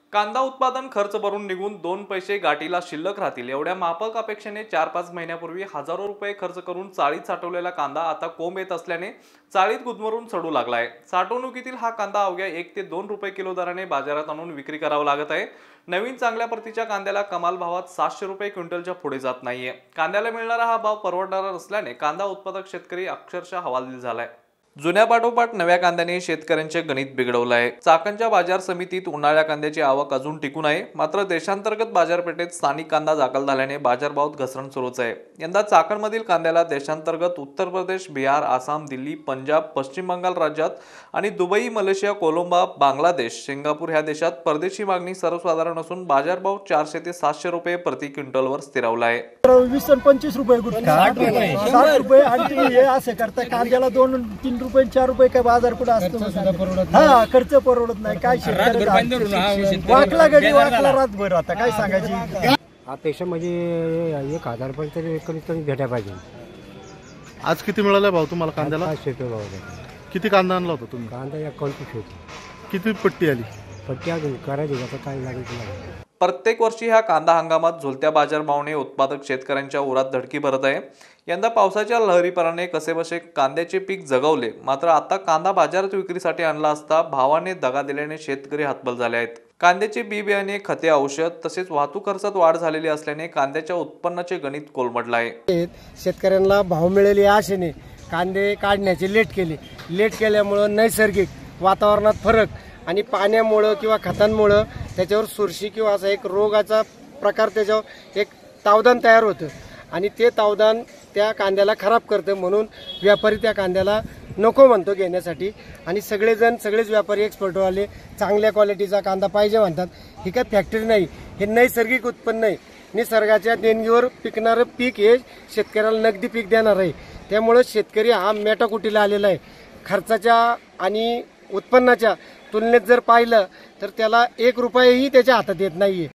कांदा उत्पादन खर्च भरून निघून 2 पैसे गाठीला शिल्लक राहतील एवढ्या माफक अपेक्षेने 4-5 महिन्यापूर्वी हजारो रुपये खर्च करून चाळीत साठवलेला कांदा आता कोंब येत असल्याने चाळीत गुदमरून सडू लागलाय। साठवणुकीतील हा कांदा अवघ्या 1 ते 2 रुपये किलो दराने बाजारात आणून विक्री करावा लागत आहे। नवीन चांगल्या प्रतीच्या कांद्याला कमाल भावात 700 रुपये क्विंटलच्या पुढे जात नाहीये। कांद्याला मिळणारा हा भाव परवडणारा नसल्याने कांदा उत्पादक शेतकरी अक्षरशः हवालदिल झालाय। जुन्या पाठोपाठ नव्या कांद्याने शेतकऱ्यांचे गणित बिघडवलं आहे। चाकणच्या बाजार समितीत उन्हाळ्या कांद्याची आवक अजून टिकून आहे, मात्र देशांतर्गत बाजारपेठेत स्थानिक कांदा दाखल झाल्याने बाजारभावात घसरण सुरूच आहे। यंदा चाकणमधील कांद्याला देशांतर्गत उत्तर प्रदेश, बिहार, आसाम, दिल्ली, पंजाब, पश्चिम बंगाल राज्यात आणि Dubai, Malaysia, Colombo, Bangladesh, Singapore ह्या देशात परदेशी मागणी सर्वसाधारण असून बाजारभाव 400 ते 700 रुपये प्रति क्विंटलवर स्थिरावला आहे। 20 आणि 25 रुपये गुंठा 60 रुपये आणि हे असे करता कांद्याला 2-3 रुपये 4 रुपये काय बाजार कुठे असतो। हा खर्च परवडत नाही काय वाकला गडी वाकला रातभर आता काय सांगायची। अपेक्षा म्हणजे 1000 पर्यंत तरी कमीत कमी भेटायला पाहिजे। आज किती मिळाला भाव तुम्हाला कांद्याला? 500 रुपये भाव आहे। किती कांदा आणला होता तुम्ही? कांदा 29 होती। किती पट्टी आली? पट्टी अजून करायची आता काय लागेल तुम्हाला। प्रत्येक वर्षी ह्या कांदा हंगामात झुलत्या बाजारभावाने उत्पादक शेतकऱ्यांच्या उरात धडकी भरत आहे। यंदा पावसाच्या लहरीपराने कसेबसे कांद्याचे पीक जगवले, मात्र आता कांदा बाजारात विक्रीसाठी आणला असता भावाने दगा दिल्याने शेतकरी हतबल झाले आहेत। कांद्याचे बी बियाणे, खते, औषध तसेच वाहतूक खर्चात वाढ झालेली असल्याने कांद्याच्या उत्पन्नाचे गणित कोलमडले आहे। शेतकऱ्यांना भाव मिळेल या आशेने कांदे काढण्याचे लेट केल्यामुळे नैसर्गिक वातावरणात फरक आणि पाण्यामुळे किंवा खतांमुळे त्याच्यावर सुरशी किंवा असा एक रोगाचा प्रकार त्याच्यावर एक तावदान तयार होतं आणि ते तावदान त्या कांद्याला खराब करतं, म्हणून व्यापारी त्या कांद्याला नको म्हणतो घेण्यासाठी आणि सगळेच व्यापारी एक्सपर्टवाले चांगल्या क्वालिटीचा कांदा पाहिजे म्हणतात। ही काय फॅक्टरी नाही, हे नैसर्गिक उत्पन्न आहे। निसर्गाच्या देणगीवर पिकणारं पीक हे शेतकऱ्याला नगदी पीक देणार आहे। त्यामुळे शेतकरी हा मेटाकुटीला आलेला आहे। खर्चाच्या आणि उत्पन्नाच्या तुलनेत जर पाहिलं तर त्याला 1 रुपयाही त्याच्या हातात येत नाहीये।